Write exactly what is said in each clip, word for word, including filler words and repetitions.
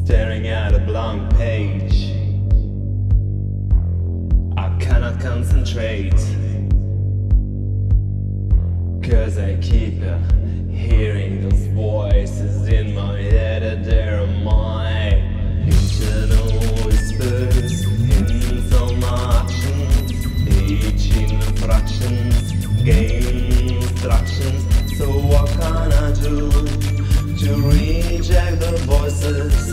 staring at a blank page. I cannot concentrate, 'cause I keep uh, hearing those voices in my head, and they're my internal whispers in some actions. Each infractions gain instructions. So what can I do to reject the voices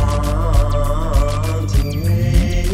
haunting me?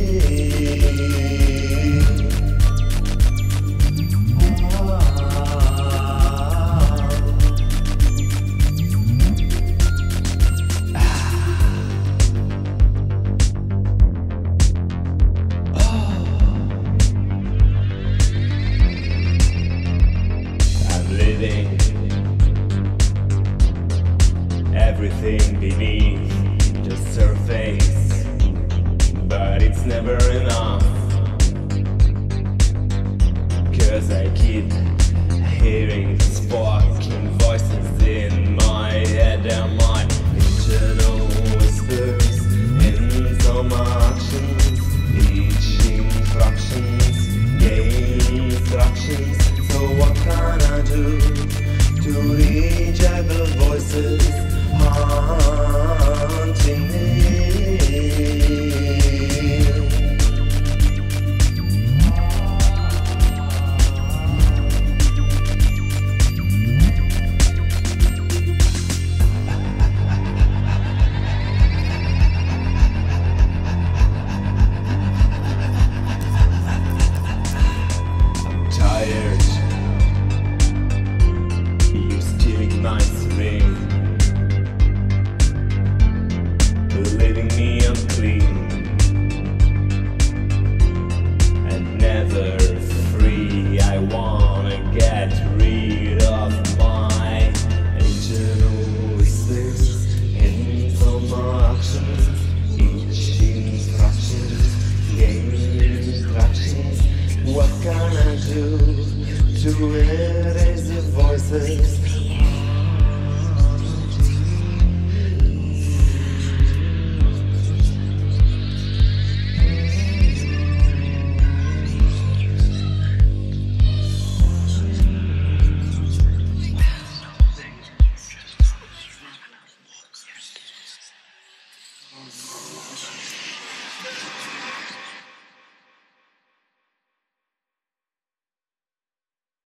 Everything beneath the surface, but it's never enough, 'cause I keep hearing these fucking voices in my head, and my internal whispers in some actions. Each infractions gain instructions. So what can I do to reject the voices haunting me? I'm tired. You're stealing my ring, leaving me unclean and never free. I wanna get rid of my internal whispers in some actions. Each infraction gains instructions. What can I do to erase the voices? Thank you.